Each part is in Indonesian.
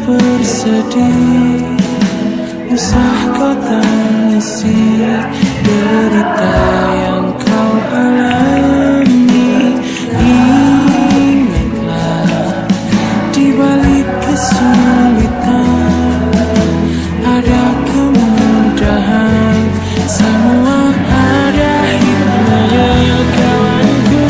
bersedih, usah kau tangisi derita yang kau alami. Ingatlah, di balik kesulitan ada kemudahan, semua ada hikmahnya. Kawanku,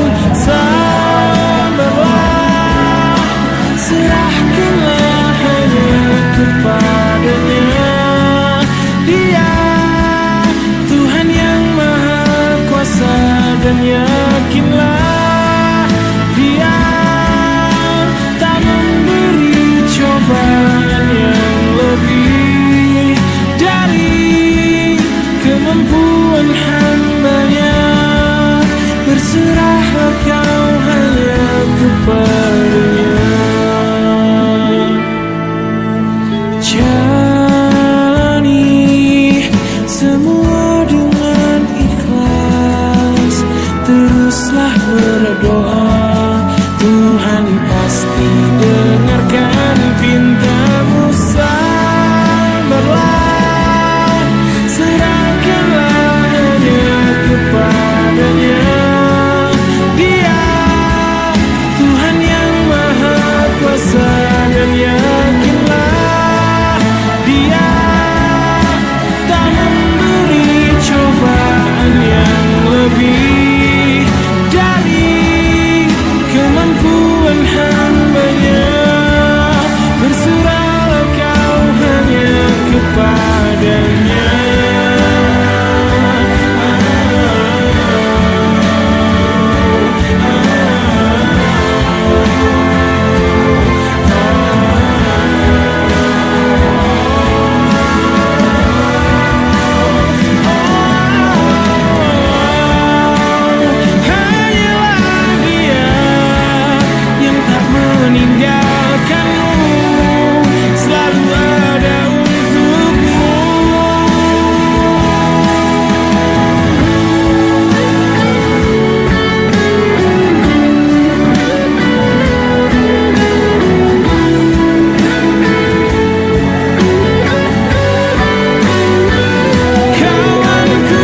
sabarlah, serahkanlah hanya kepadanya. Dia Tuhan yang Maha Kuasa, dan yakinlah Dia tak memberi cobaan yang lebih dari kemampuan hamba-Nya. Berserahlah kau hanya kepadanya. Jalani semua dengan ikhlas, teruslah berdoa, Tuhan pasti dengarkan pintamu. Sabarlah, serahkanlah hanya kepadanya. Dia Tuhan yang Maha Kuasa, dan yakinlah Dia tak memberi cobaan yang lebih dari kemampuan hamba-Nya. Berserahlah kau hanya kepadanya. Hanyalah Dia yang tak meninggalkanmu, selalu ada untukmu. Kawanku,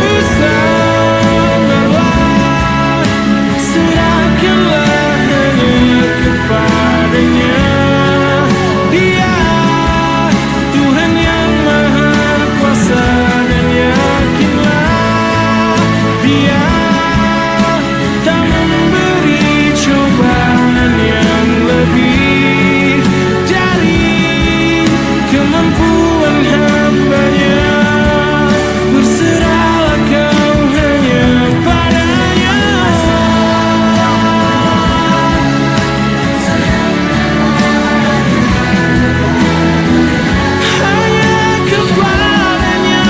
sabarlah, serahkanlah hanya kepadanya. Dia Tuhan yang Maha Kuasa, dan yakinlah Dia tak memberi cobaan yang lebih dari kemampuan hamba-Nya. Berserahlah kau hanya padanya. Hanya kepadanya,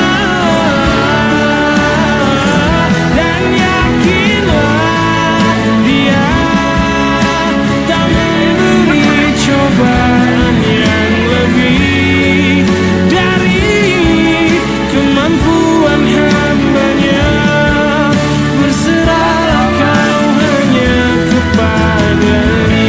dan yakinlah Dia tak memberi cobaan yang lebih dari kemampuan hamba-Nya. Berserahlah kau hanya kepadanya.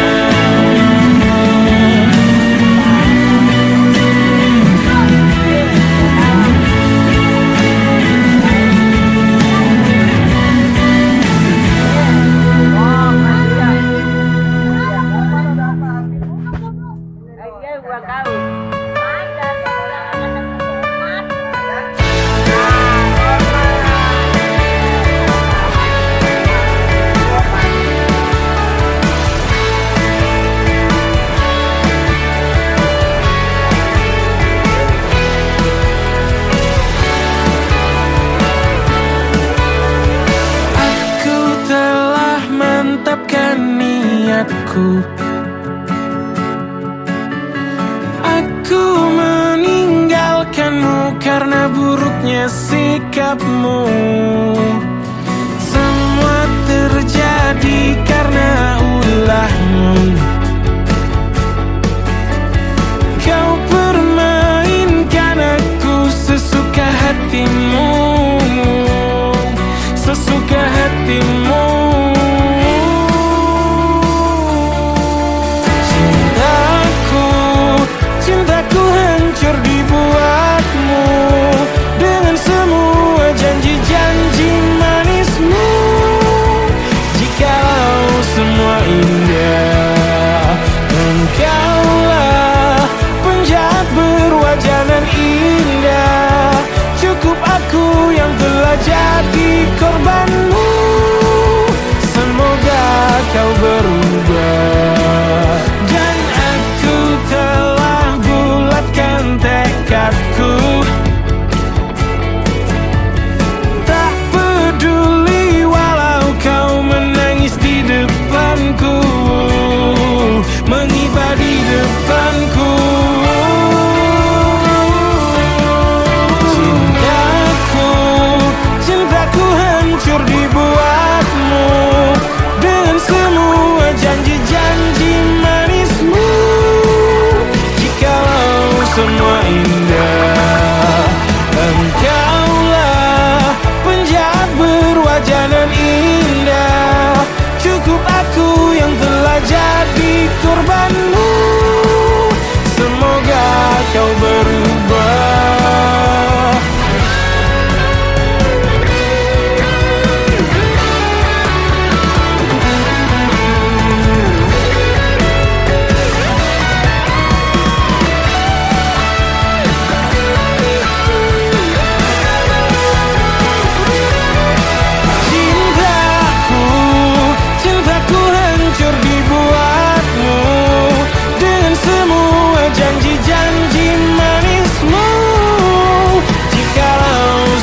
Aku telah mantapkan niatku, aku meninggalkanmu karena buruknya sikapmu. Semua terjadi karena ulahmu. Kau permainkan aku sesuka hatimu, sesuka hatimu. Cintaku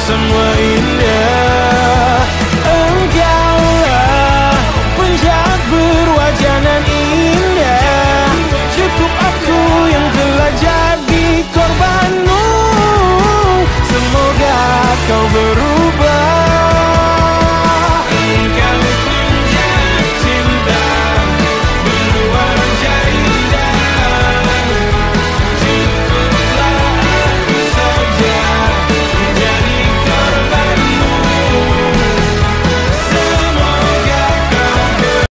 semua indah.